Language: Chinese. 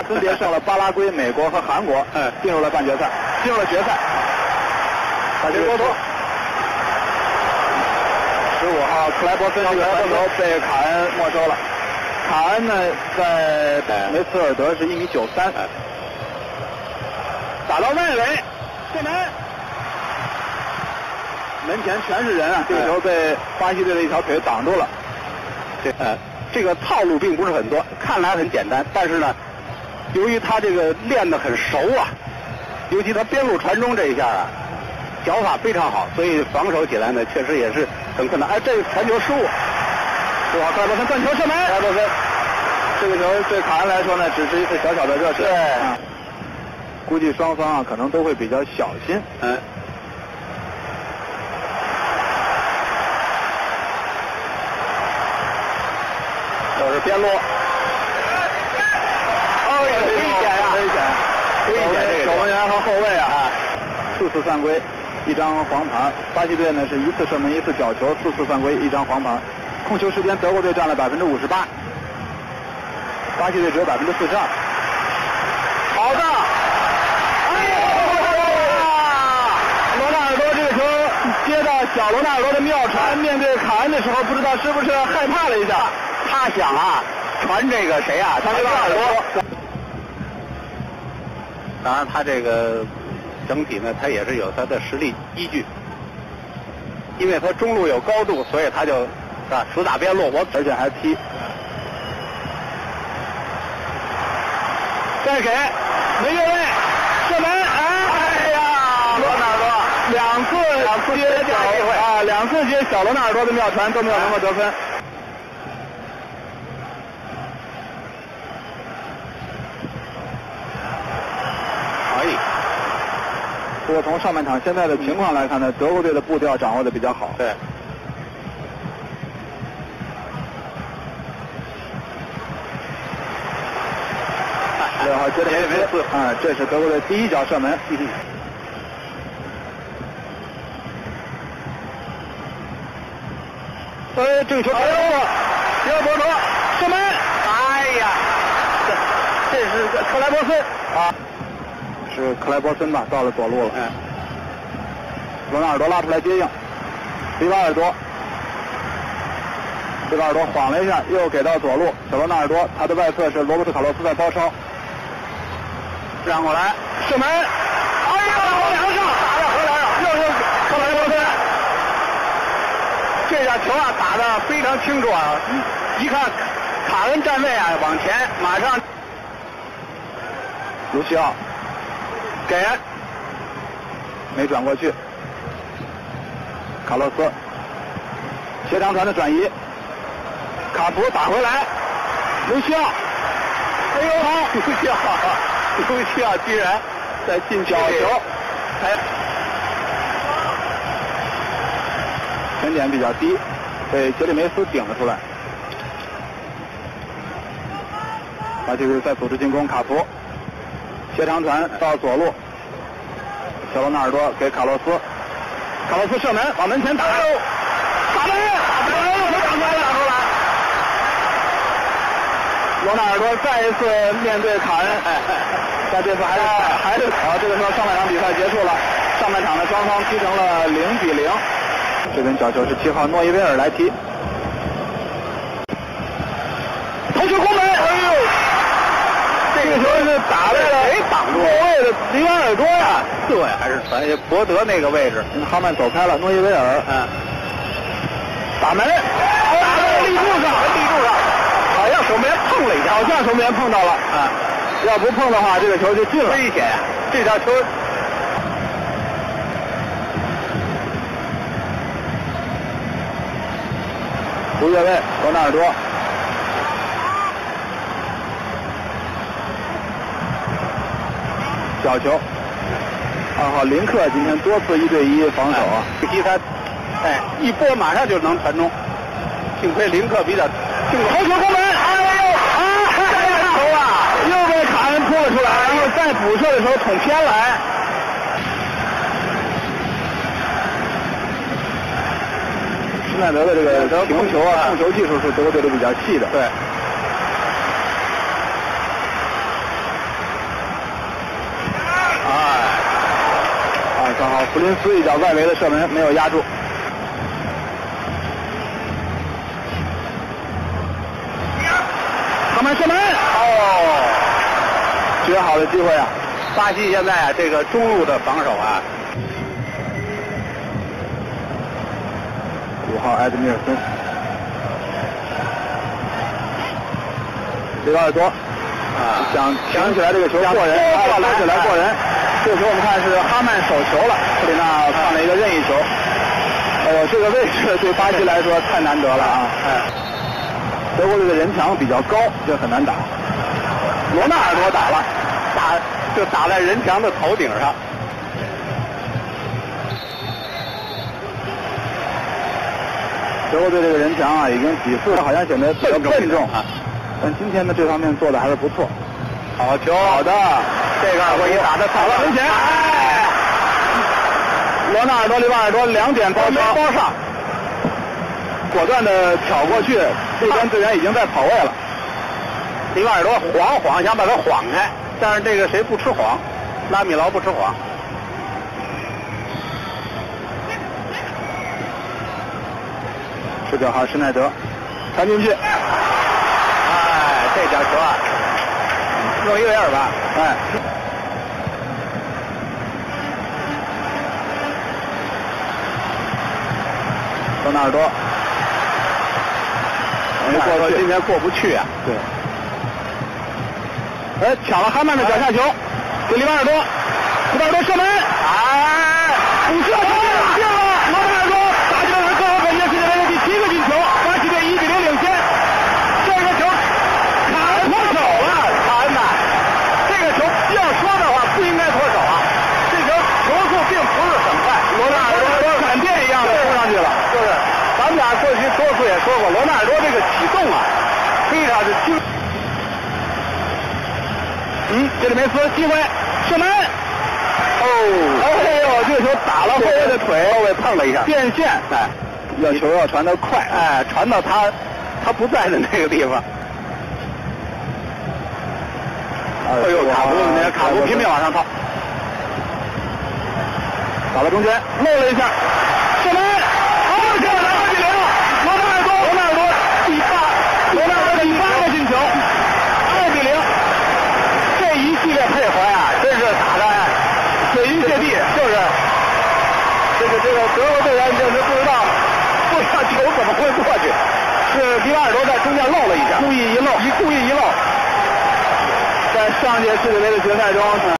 分别胜了巴拉圭、美国和韩国，进入了半决赛，进入了决赛。结果15号克莱伯森这个分球被卡恩没收了。卡恩呢，在梅茨尔德是1.93米，打到外围，射门，门前全是人啊！这个球被巴西队的一条腿挡住了。 这个套路并不是很多，看来很简单，但是呢，由于他这个练得很熟啊，尤其他边路传中这一下啊，脚法非常好，所以防守起来呢，确实也是很困难。这个传球失误。 15号克莱伯森断球射门，克莱伯森，这个球对卡恩来说呢，只是一次小小的热身。 对， 估计双方啊可能都会比较小心。 又是边路。危险啊！危险！ 守门员和后卫啊，4次犯规，1张黄牌。巴西队呢是1次射门1次角球，4次犯规1张黄牌。控球时间德国队占了58%，巴西队只有42%。好的！罗纳尔多这个球接到小罗纳尔多的妙传，面对卡恩的时候，不知道是不是害怕了一下。 他想啊，传这个谁啊？他这个罗纳尔多。当然，他这个整体呢，他也是有他的实力依据，因为他中路有高度，所以他就。死打边路， 而且还踢。再给，没越位，射门！哎呀，罗纳尔多两次接两次接小罗纳尔多的妙传都没有能够得分。 可以。 不过从上半场现在的情况来看呢，德国队的步调掌握的比较好。 对。 6号杰里梅斯这是德国队第一脚射门。这个球，迪尔伯特射门， 哎呀，这是克莱伯森是克莱伯森吧？到了左路了。罗纳尔多拉出来接应，维瓦尔多晃了一下，又给到左路，小罗纳尔多，他的外侧是罗伯特卡洛斯在包抄。让过来，射门！哎呀，后梁上打在后梁上，又是克莱伯森。 这下球啊打得非常清楚啊！一看卡恩站位啊，往前马上。 卢西奥给，没转过去。卡洛斯斜长传的转移，卡普打回来，卢西奥，哎呦好， 卢西奥居然在禁区里， 前点比较低，被杰里梅斯顶了出来。巴西队在组织进攻，卡普斜长传到左路，小罗纳尔多给卡洛斯，卡洛斯射门往门前打，打门，打出来了。罗纳尔多再一次面对卡恩，但这次还是好。这个时候上半场比赛结束了，上半场的双方踢成了0-0。这边角球是7号诺伊维尔来踢，头球攻门，哎呦，这个球是打在了谁挡住？ 后卫的维瓦尔多呀， 对，还是传博德那个位置， 哈曼走开了，诺伊维尔，打门，打在立柱上， 好像守门员碰了一下， 好像守门员碰到了要不碰的话，这个球就进了。 危险，这条球。 不越位，罗纳尔多。角球。2号林克今天多次1对1防守啊， 他一波马上就能传中，幸亏林克比较头球攻门，球啊，又被卡恩扑了出来，然后再补射的时候捅偏来。施耐德的这个停球啊，控球技术是德国队的比较细的。 对。 正好弗林斯一脚外围的射门没有压住。哈曼射门，绝好的机会啊！ 巴西现在啊，这个中路的防守啊 ，5号埃德米尔森，里瓦尔多想抢起来这个球过人，拉起来过人。这个球我们看是哈曼手球了，库里纳犯了一个任意球。哎呦，这个位置对巴西来说太难得了啊！德国队的人墙比较高，这很难打。罗纳尔多打了， 就打在人墙的头顶上。 德国队这个人墙啊，已经几次好像显得比较笨重啊，但今天的这方面做的还是不错。 好球， 好的， 这个我一打的跑到门前， 罗纳尔多、里瓦尔多2点包上，果断的挑过去，这边队员已经在跑位了。 里瓦尔多晃想把他晃开，但是这个谁不吃晃？拉米劳不吃晃。 19号施耐德传进去， 这脚球啊，弄一个人吧， 罗纳尔多， 今天过不去啊。 对。抢了哈曼的脚下球，给里瓦尔多，射门，补射球进了，罗纳尔多打进了个人本届世界杯的第7个进球，巴西队1-0领先。这个球卡了脱手了，卡恩呐，这个球要说的话不应该脱手啊，这球球速并不是很快，罗纳尔多闪电一样的冲上去了， 就是咱们俩过去多次也说过，罗纳尔多这个启动啊，非常的精。 这里梅斯机会射门，哎呦，这个球打了后卫的腿， 后卫碰了一下， 变线，要球要传得快， 传到他不在的那个地方。哎呦，卡布拼命往上套， 打到中间，漏了一下，射门，这个2-0，罗纳尔多第8个进球，2-0。 一系列配合呀，真是打的水云泻地，就是这个德国队员就是不知道球怎么会过去，是里瓦尔多在中间漏了一下， 故意一漏， 在上届世界杯的决赛中。